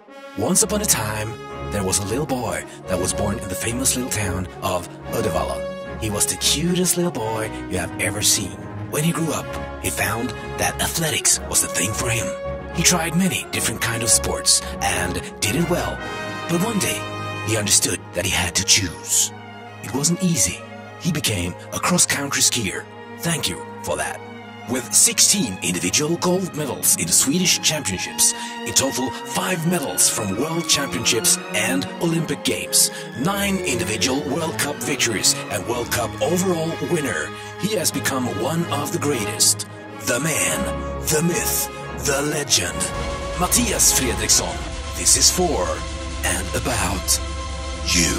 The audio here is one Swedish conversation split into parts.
Once upon a time, there was a little boy that was born in the famous little town of Uddevalla. He was the cutest little boy you have ever seen. When he grew up, he found that athletics was the thing for him. He tried many different kinds of sports and did it well. But one day, he understood that he had to choose. It wasn't easy. He became a cross-country skier. Thank you for that. With 16 individual gold medals in the Swedish Championships, in total 5 medals from World Championships and Olympic Games, 9 individual World Cup victories and World Cup overall winner, he has become one of the greatest. The man, the myth, the legend. Mathias Fredriksson. This is for and about you.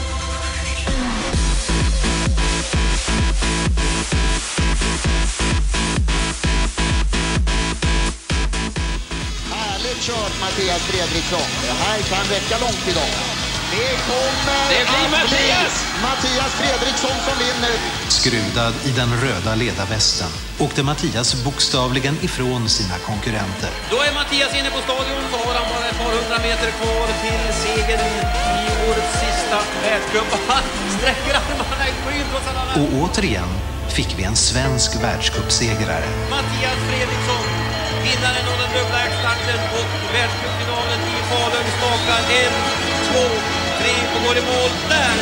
Kört Mathias Fredriksson. Det här kan räcka långt idag. Det blir Mathias Fredriksson som vinner. Skrudad i den röda ledarvästen åkte Mathias bokstavligen ifrån sina konkurrenter. Då är Mathias inne på stadion, så har han bara ett par 100 meter kvar till segern i årets sista världscup. Han sträcker armarna i skyn trots alla. Och återigen fick vi en svensk världscupsegrare. Mathias Fredriksson, vinnaren av den dubbla starten och världscupfinalen i Falun, smakar 1, 2, 3 och går i mål där.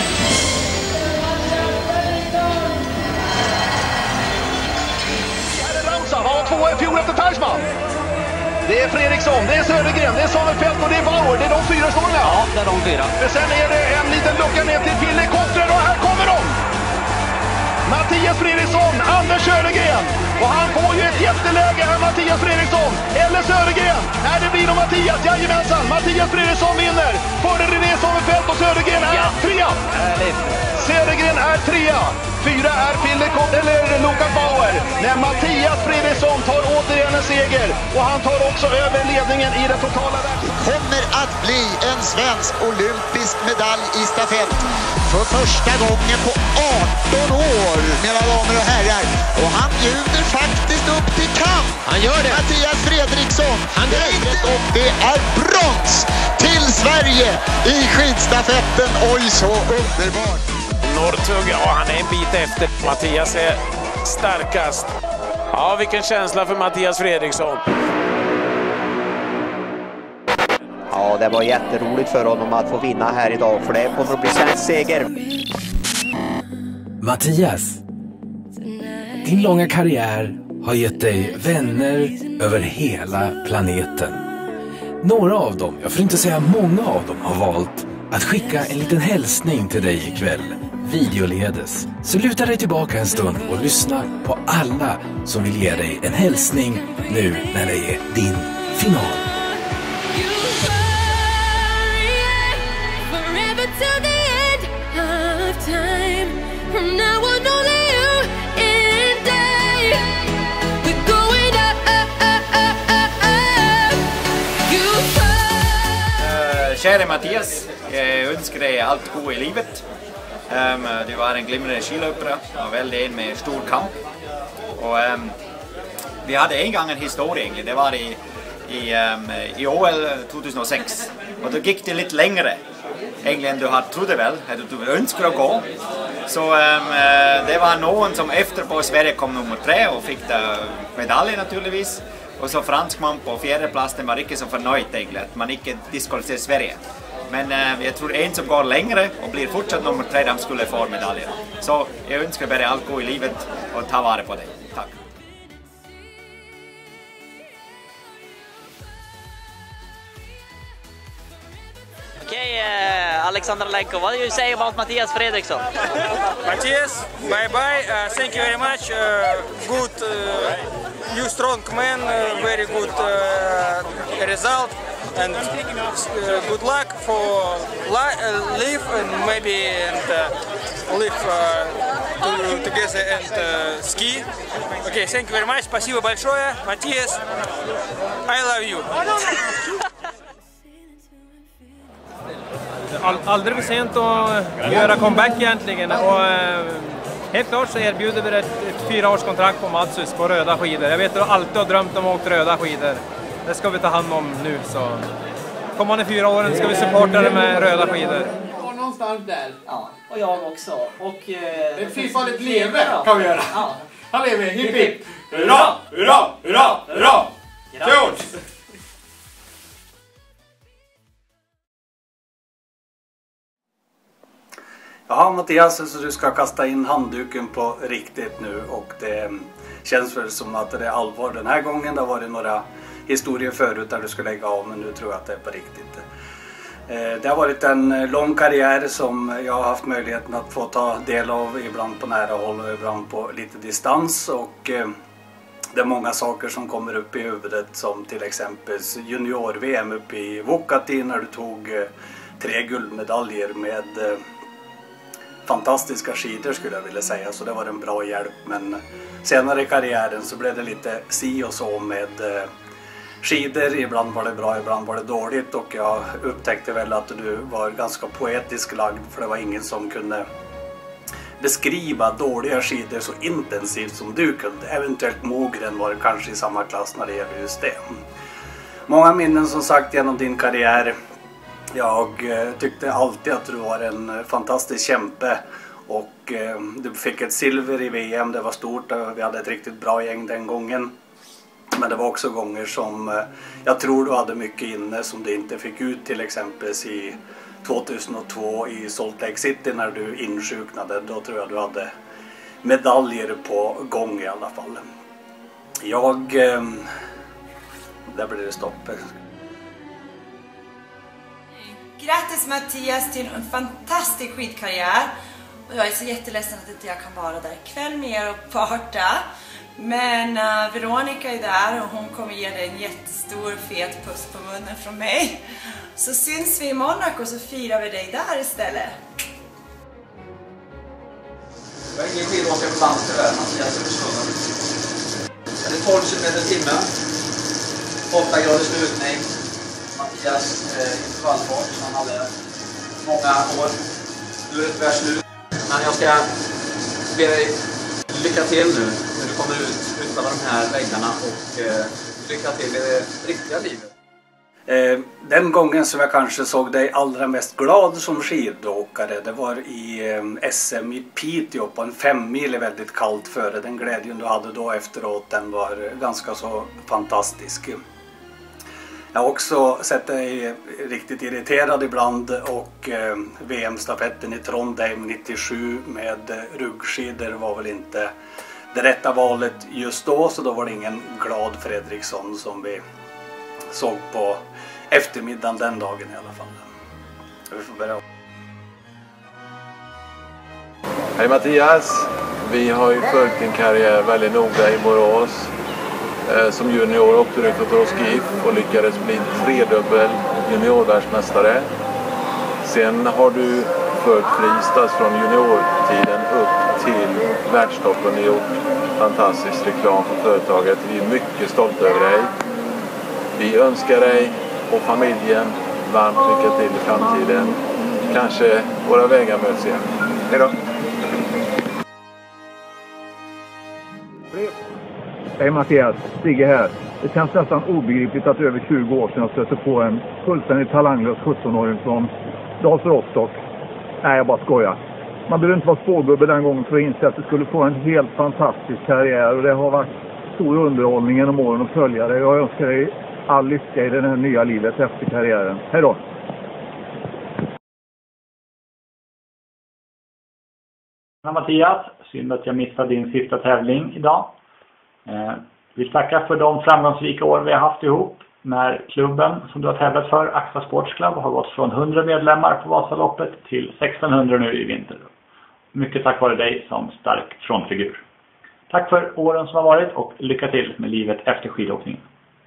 Här är Ramsar, han var 2 i fjol efter Persman. Det är Fredriksson, det är Södergren, det är Sonnefelt och det är Bauer. Det är de 4 står med. Ja, det är de 4. Men sen är det en liten lucka ner till Pille Kottrer och här kommer de! Mathias Fredriksson, Anders Södergren. Och han får ju ett jätteläge här, Mathias Fredriksson. Eller Södergren. Nej, det blir nog Mathias, jajamensan. Mathias Fredriksson vinner. Före René Sommerfelt och Södergren är 3. Södergren är 3. 4 är eller Lukas Bauer. När Mathias Fredriksson tar återigen en seger. Och han tar också över ledningen i den totala världen. Kommer att bli en svensk olympisk medalj i stafett. För första gången på 18 år, mina damer och herrar. Och han bjuder faktiskt upp till kamp. Han gör det. Mathias Fredriksson. Han gör det. Och det är brons till Sverige i skidstafetten. Oj, så underbart. Norrtug, ja, han är en bit efter. Mathias är starkast. Ja, vilken känsla för Mathias Fredriksson. Ja, det var jätteroligt för honom att få vinna här idag, för det kommer att bli svensk seger. Mathias, din långa karriär har gett dig vänner över hela planeten. Några av dem, jag får inte säga många av dem, har valt att skicka en liten hälsning till dig ikväll, videoledes. Så luta dig tillbaka en stund och lyssna på alla som vill ge dig en hälsning nu när det är din final. Kära Mathias, jag önskar dig allt gott i livet. Du var en glimrande skilöpare och väldigt en med stor kamp. Och, vi hade en gång en historia egentligen, det var i OL 2006. Och då gick det lite längre egentligen du trodde väl, att du önskade att gå. Så det var någon som efter på Sverige kom nummer 3 och fick medalj naturligtvis. Och så franskman på 4:e plats, den var inte så förnöjd egentligen att man inte diskvalificerade Sverige. Men jag tror en som går längre och blir fortsatt nummer 3, de skulle få medaljer. Så jag önskar bara allt gott i livet och ta vara på dig. Tack. Okay, Alexander Lenko, what do you say about Mathias Fredriksson? Mathias, bye-bye. Thank you very much. Good, you strong man, very good result. And good luck for live and maybe live together and ski. Okay, thank you very much. Спасибо большое. Матhias, I love you. Aldrig för sent att göra comeback egentligen. Och helt klart så erbjuder vi ett 4-årskontrakt på Matsus på röda skidor. Jag vet att du alltid har drömt om att åka röda skidor. Det ska vi ta hand om nu, så kommande 4 åren ska vi supporta det med röda skidor. Och någonstans där. Ja, och jag också. Och ett fyrfaldigt lever kan vi göra. Ja. Han lever, hipp hipp. Hurra, hurra, hurra, hurra. George! Ja, Mathias, så du ska kasta in handduken på riktigt nu och det känns väl som att det är allvar den här gången. Det har varit några historier förut där du skulle lägga av, men nu tror jag att det är på riktigt. Det har varit en lång karriär som jag har haft möjligheten att få ta del av, ibland på nära håll och ibland på lite distans, och det är många saker som kommer upp i huvudet, som till exempel junior-VM uppe i Vuokatti när du tog 3 guldmedaljer med fantastiska skidor skulle jag vilja säga, så det var en bra hjälp. Men senare i karriären så blev det lite si och så med skidor. Ibland var det bra, ibland var det dåligt, och jag upptäckte väl att du var ganska poetisk lagd, för det var ingen som kunde beskriva dåliga skidor så intensivt som du kunde. Eventuellt Mogren var kanske i samma klass när det gäller just det. Många minnen som sagt genom din karriär. Jag tyckte alltid att du var en fantastisk kämpe, och du fick ett silver i VM, det var stort, vi hade ett riktigt bra gäng den gången. Men det var också gånger som jag tror du hade mycket inne som du inte fick ut, till exempel i 2002 i Salt Lake City när du insjuknade. Då tror jag du hade medaljer på gång i alla fall. Där blir det stopp. Grattis Mathias till en fantastisk skidkarriär. Och jag är så jätteledsen att inte jag kan vara där ikväll med er och parta. Men Veronica är där och hon kommer ge dig en jättestor fet puss på munnen från mig. Så syns vi i Monaco så firar vi dig där istället. Jag är ingen skidåkare på bandet tyvärr, Mathias Fredriksson. Det är 12 km i timmen. 8 graders lutning. Mathias intervallfart som han hade många år. Nu är det tyvärr slut. Men jag ska be dig lycka till nu när du kommer ut utan de här väggarna, och lycka till i det riktiga livet. Den gången som jag kanske såg dig allra mest glad som skidåkare, det var i SM i Piteå på en 5-mil väldigt kallt före. Den glädjen du hade då efteråt, den var ganska så fantastisk. Jag har också sett dig riktigt irriterad ibland, och VM-stafetten i Trondheim 97 med ruggskidor var väl inte det rätta valet just då, så då var det ingen glad Fredriksson som vi såg på eftermiddagen den dagen i alla fall. Vi får börja. Hej Mathias, vi har ju följt din karriär väldigt noga i Borås. Som junior åkte du för GIF och lyckades bli 3-dubbel juniorvärldsmästare. Sen har du fört Fristads från juniortiden upp till världstoppen och gjort fantastisk reklam för företaget. Vi är mycket stolta över dig. Vi önskar dig och familjen varmt lycka till i framtiden. Kanske våra vägar möts igen. Hej då! Hej Mathias, Stigge här. Det känns nästan obegripligt att över 20 år sedan jag stötte på en fullständigt talanglös 17-åring från Dals Rostock. Nej, jag bara skojar. Man behöver inte vara spårgubbe den gången för att inse att det skulle få en helt fantastisk karriär, och det har varit stor underhållning genom åren att följa det. Jag önskar dig all lycka i det här nya livet efter karriären. Hej då! Mattias, synd att jag missade din sista tävling idag. Vi tackar för de framgångsrika år vi har haft ihop när klubben som du har tävlat för, Axla Sportsklubb, har gått från 100 medlemmar på Vasaloppet till 1600 nu i vinter. Mycket tack vare dig som stark frontfigur. Tack för åren som har varit och lycka till med livet efter skidåkningen.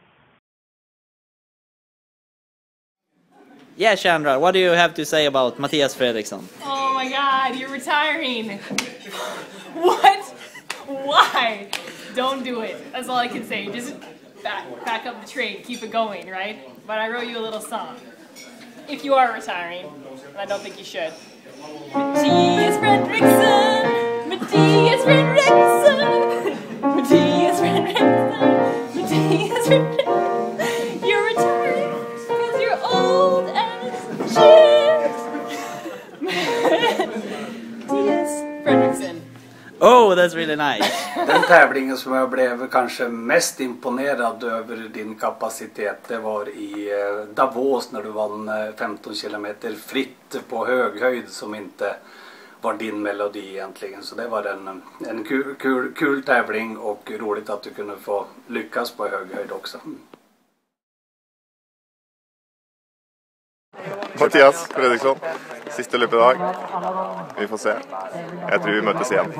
Yeah, Chandra, what do you have to say about Mathias Fredriksson? Oh my god, you're retiring. What? Why? Don't do it. That's all I can say. Just back up the train, keep it going, right? But I wrote you a little song. If you are retiring, and I don't think you should. Mathias Fredriksson, Mathias Fredriksson, Mathias Fredriksson, Mathias Fredriksson. You're retiring because you're old. that's really nice. Den tävlingen som jag blev kanske mest imponerad över din kapacitet, det var i Davos när du vann 15 kilometer fritt på hög höjd som inte var din melodi egentligen. Så det var en kul tävling och roligt att du kunde få lyckas på hög höjd också. Mathias Fredriksson, sista löpedag. Vi får se. Jag tror vi möttes igen.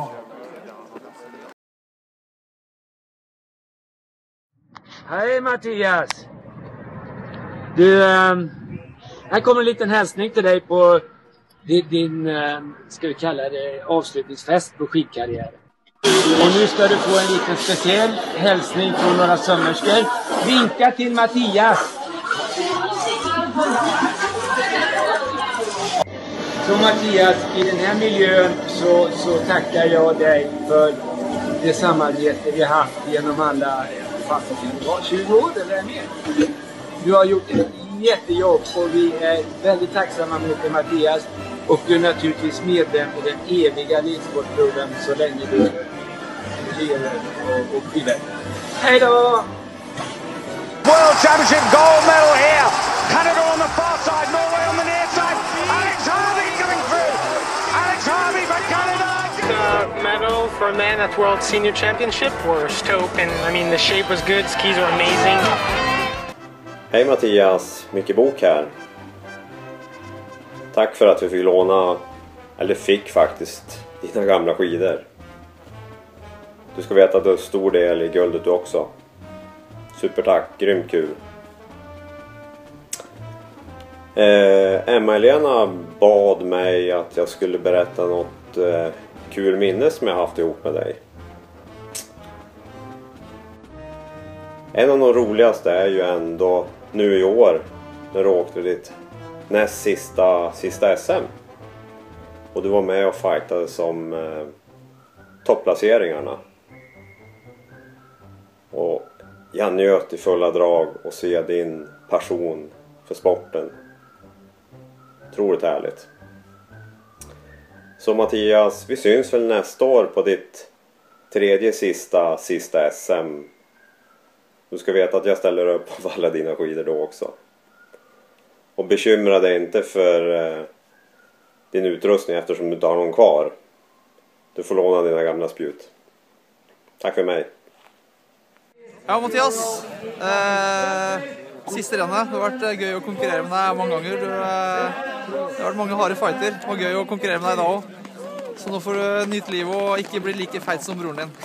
Hej Mathias! Du, här kommer en liten hälsning till dig på din ska vi kalla det, avslutningsfest på skidkarriären. Och nu ska du få en liten speciell hälsning från några sömmerskor. Vinka till Mathias! Så Mathias, i den här miljön så tackar jag dig för det samarbete vi har haft genom alla 20 år eller mer. Du har gjort ett jättejobb och vi är väldigt tacksamma mot dig Mathias. Och du är naturligtvis medlem i den eviga livsportklubben så länge du lever och skidar. Hej då! World Championship gold medal here. Canada on the far side, Norway on the near side. Alex Harvey coming through. Alex Harvey for Canada. Medal for men at World Senior Championship. We're stoked, and I mean the shape was good. Skis were amazing. Hej Mathias, Micke Bok här. Tack för att vi fick låna, eller fick faktiskt, dina gamla skidor. Du ska veta att du har stor del i guldet du också. Supertack, grymt kul. Emma-Helena bad mig att jag skulle berätta något kul minne som jag haft ihop med dig. En av de roligaste är ju ändå nu i år när du åkte ditt näst sista SM. Och du var med och fightade som topplaceringarna. Och jag njöt i fulla drag och se din passion för sporten. Otroligt härligt. Så Mathias, vi syns väl nästa år på ditt tredje sista SM. Du ska veta att jag ställer upp på alla dina skidor då också. Och bekymra dig inte för din utrustning eftersom du inte har någon kvar. Du får låna dina gamla spjut. Tack för mig. Ja, Mathias. Siste rennet. Det har vært gøy å konkurrere med deg mange ganger. Det har vært mange harde fighter. Det var gøy å konkurrere med deg da også. Så nå får du nyte livet og ikke bli like feit som broren din.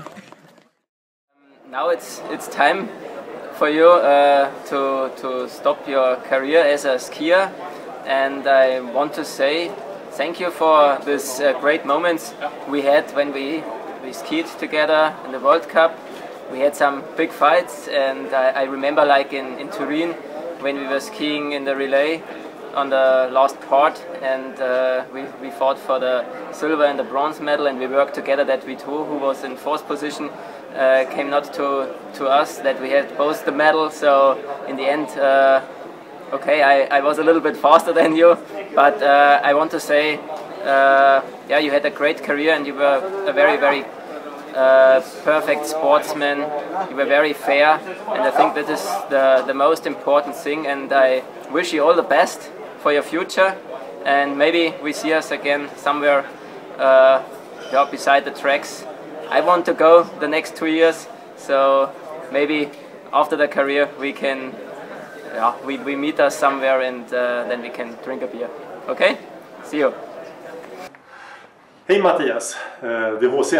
Now it's time for you to stop your career as a skier, and I want to say thank you for this great moments we had when we skied together in the World Cup. We had some big fights, and I remember like in Turin when we were skiing in the relay on the last part, and we fought for the silver and the bronze medal, and we worked together that Vito, who was in fourth position, came not to us, that we had both the medal. So in the end, okay, I was a little bit faster than you, but I want to say, yeah, you had a great career and you were a very, very perfect sportsman. You were very fair, and I think that is the most important thing, and I wish you all the best for your future, and maybe we see us again somewhere beside the tracks. I want to go the next 2 years, so maybe after the career we can, we meet us somewhere, and then we can drink a beer. Okay? See you. Hej Mathias, det är HC.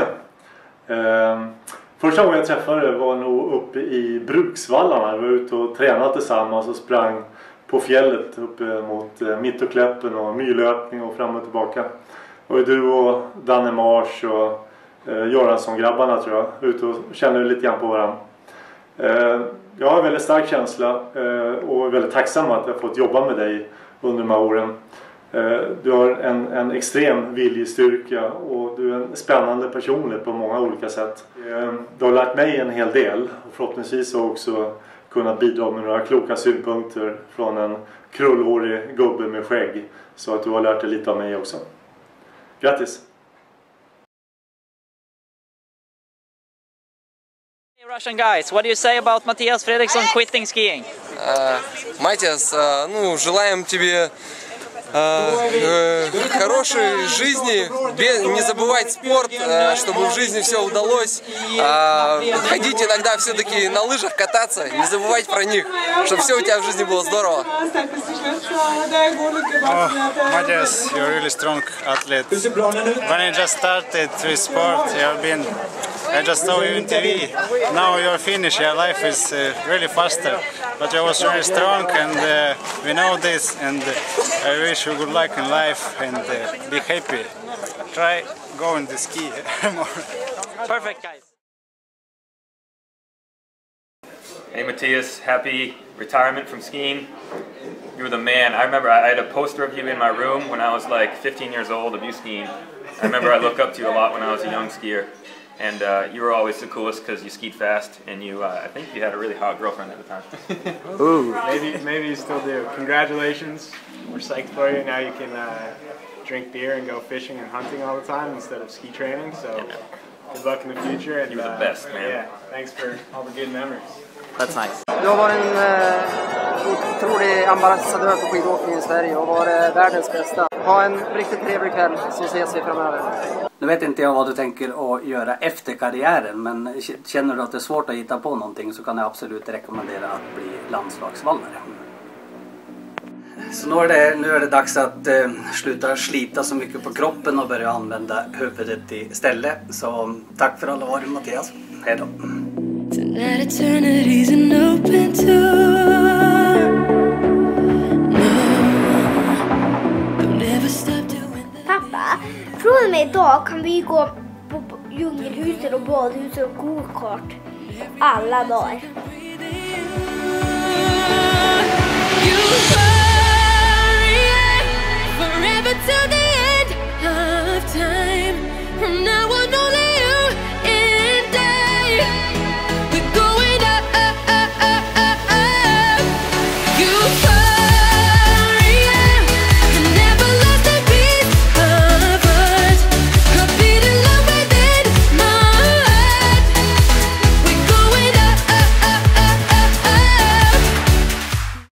Första gången jag träffade dig var nog uppe i Bruksvallarna. Vi var ute och tränade tillsammans och sprang på fjället uppe mot Mittokläppen och myrlöpning och fram och tillbaka. Och du och Danne Mars och Göransson-grabbarna tror jag, ute och känner lite grann på varandra. Jag har en väldigt stark känsla och är väldigt tacksam att jag fått jobba med dig under de här åren. Du har en extrem viljestyrka och du är en spännande personlighet på många olika sätt. Du har lärt mig en hel del och förhoppningsvis också kunnat bidra med några kloka synpunkter från en krullhårig gubbe med skägg, så att du har lärt dig lite av mig också. Grattis! Russian guys, what do you say about Mathias Fredriksson quitting skiing? Матиас, желаем тебе хорошей жизни, не забывать спорт, чтобы в жизни все удалось. Ходить иногда все-таки на лыжах кататься, не забывать про них, чтобы все у тебя в жизни было здорово. Mathias, you're a really strong athlete. When you just started with sport, I just saw you on TV. Now you're finished, your life is really faster. But you was really strong, and we know this, and I wish you good luck in life and be happy. Try going to ski more. Perfect, guys. Hey Mathias, happy retirement from skiing. You were the man. I remember I had a poster of you in my room when I was like 15 years old of you skiing. I remember I looked up to you a lot when I was a young skier. And you were always the coolest because you skied fast, and you, I think you had a really hot girlfriend at the time. Ooh, maybe you still do. Congratulations, we're psyched for you. Now you can drink beer and go fishing and hunting all the time instead of ski training. So good luck in the future. And, you were the best, man. Yeah, thanks for all the good memories. That's nice. Du har varit en otrolig ambassadör för skidåkning i Sverige och varit världens bästa. Ha en riktigt trevlig kväll, så ses vi framöver. Nu vet inte jag vad du tänker att göra efter karriären, men känner du att det är svårt att hitta på någonting så kan jag absolut rekommendera att bli landslagsvallare. Så nu är det dags att sluta slita så mycket på kroppen och börja använda huvudet istället. Så tack för alla år, Mathias. Hej då. Pappa, från och med idag kan vi gå på djungelhuset och badhuset och go-kart alla dagar. Forever